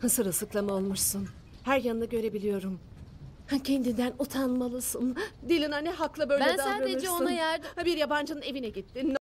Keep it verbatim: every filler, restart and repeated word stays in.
Sırılsıklam olmuşsun. Her yanını görebiliyorum. Kendinden utanmalısın. Dilina ne hakla böyle Ben davranırsın? sadece ona yardım... Bir yabancının evine gittin.